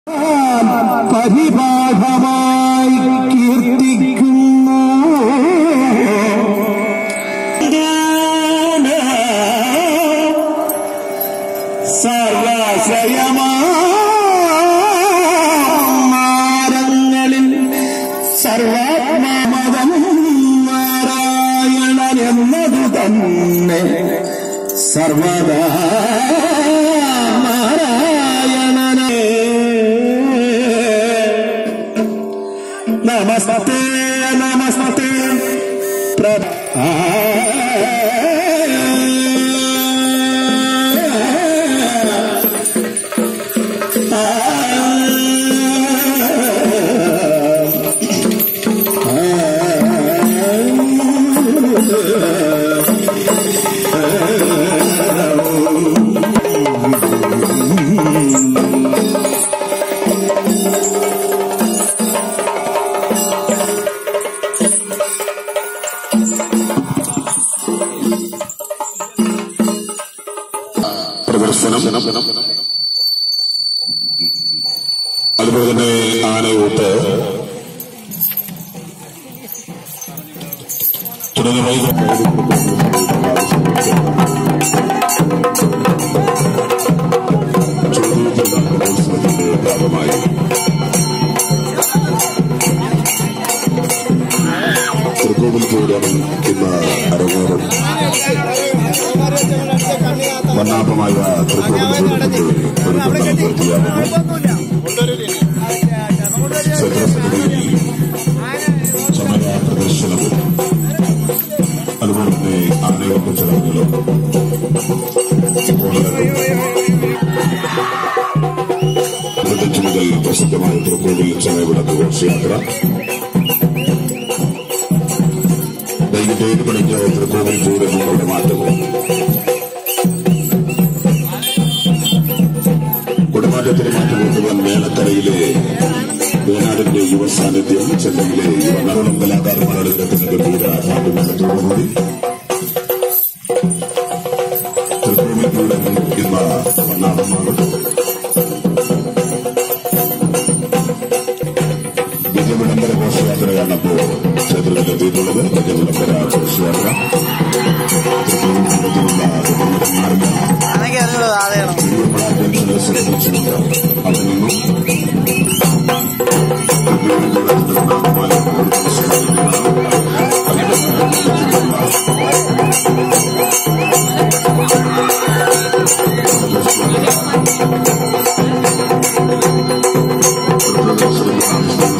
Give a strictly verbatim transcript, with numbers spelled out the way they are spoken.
പരിഭാഗമായി കീർത്തിക്കുന്നു. സർവാശ്രയമാരങ്ങളിൽ സർവാത്മമതം നാരായണൻ എന്നതു തന്നെ സർവദാ നാരായണനെ. നമസ്തേ നമസ്തേ പ്രഭ പ്രദർശനം. അതുപോലെ തന്നെ ആനയൂട്ട് തുടങ്ങിയ ഭാഗമായി തൃക്കോവിൽ പൂരം ഇന്ന് അരങ്ങേറും. വർണ്ണാഭമായ തൃക്കോവിൽ പൂരത്തിന്റെ ഒരുക്കം പൂർത്തിയാകുന്നു. ക്ഷേത്രസന്നിധിയിൽ സമര പ്രദർശനവും അതുപോലെ തന്നെ ആനയോട്ട് ചടങ്ങുകളും ഇരുപത്തഞ്ച് മുതൽ പ്രസിദ്ധമായ തൃക്കോവിൽ ചമയവിളക്ക് ഘോഷയാത്ര വൈകിട്ട് ഏഴ് മണിക്ക് തൃക്കോവിൽ പൂരങ്ങളുടെ മാറ്റവും കുടമാറ്റത്തിന് മാറ്റുകൊണ്ടുവൻ മേളക്കരയിലെ വേനാടിന്റെ യുവ സാന്നിധ്യം, ചെന്നൈയിലെ യുവ നറളം കലാകാരന്മാരുടെ ഗംഭീര പാട്ടുമേളത്തോടുകൂടി തൃക്കോവിൽ പൂരം ഇന്ന് വർണ്ണാഭമാണ്. വിജയവിളംബര ഘോഷയാത്രയാണ് അപ്പോൾ ക്ഷേത്രത്തിലെത്തിയിട്ടുള്ളത്. വിജയവിളംബര ഘോഷയാത്ര തൃക്കോവിൽ പൂരത്തിലുള്ള ജംഗ്ഷനെ സംബന്ധിച്ചുകൊണ്ട് അവിടെ നിന്നും Thank you.